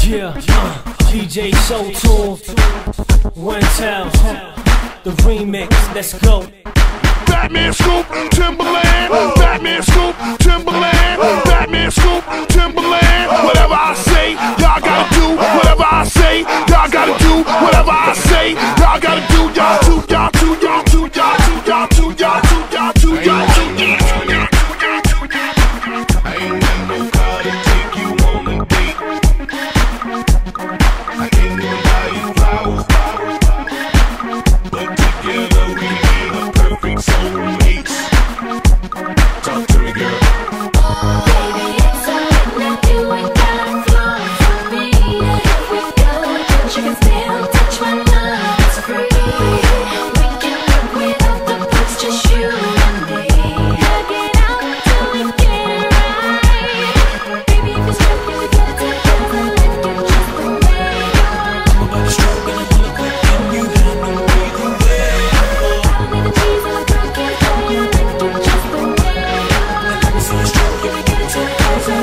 Yeah, DJ Soul Tool, One Town, the remix, let's go. Batman Scoop, Timberland, Batman Scoop, Timberland, Batman Scoop, Timberland. Whatever I say, y'all gotta do. Whatever I say, y'all gotta do. Whatever I say, y'all gotta do. Y'all too, y'all too, y'all too, y'all too, y'all too, y'all too, y'all too, y'all too. I ain't got no car to take you on a date. I can't even buy you flowers, but together we made a perfect soulmates. Talk to me, girl. Baby, it's alright now, you ain't got flaws for me. If we go, but you can still touch my love, it's free. We can work without the books, just you and me. Work it out till we get it right. Baby, if it's true, we get it together, like you just the way you are. But the struggle and the quick and you handle me the way. Follow me the cheese and the cookies, tell you like you just the way you are. Let me see you struggle, we get it together,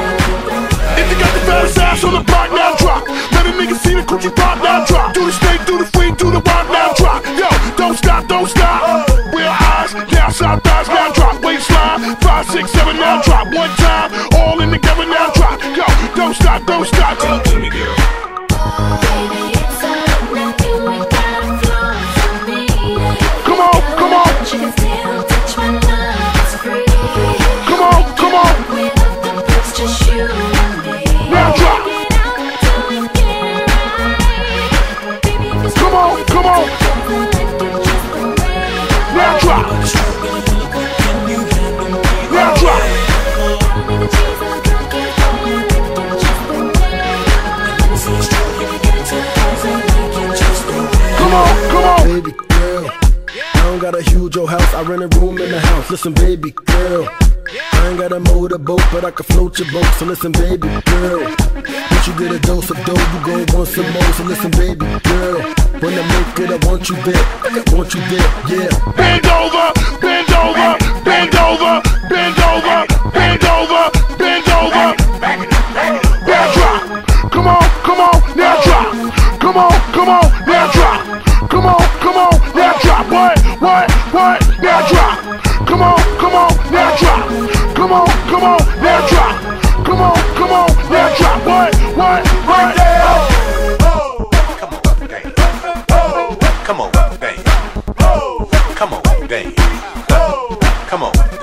If you got the baddest ass on the block, now drop. Let a nigga see the coochie pop, now drop. Do the snake, do the free, do the walk, now drop. Yo, don't stop, don't stop. Real eyes, now side thighs, now drop. Waistline, 5, 6, 7, now drop. One time, all in together, now drop. Yo, don't stop, don't stop. Talk to me, girl. Baby, it's alright now, you ain't got flaws for me. Come on, come on. But you can still touch my love, it's free. Come on, come on. Without the books, just you and me. Now drop. Work it out till we get it right. Baby, if it's Come on, come on. together, like you just the way you are. Now drop. the struggle and the quick and you handle me the Now drop. Follow me the cheese and the cookies, tell you like you just the way you are. Let me see you struggle, we get it together, like you just the way. Come on, come on. Baby girl, I don't got a huge old house, I rent a room in the house. Listen, baby girl, I ain't got a motorboat, but I can float your boat. So listen, baby girl, once you get a dose of dough, you gon' want some more. So listen, baby girl, when I make it, I want you there, want you there, yeah. Bend over, bend over, bend over, bend over, bend over, bend over. Now drop. Come on, come on, now drop. Come on, come on, now drop. Come on, come on, now drop. What, now drop. Come on, now drop. Come on, now drop. Come on, now drop. What, Come on, dance. Come on, dance. Come on, dance. Come on,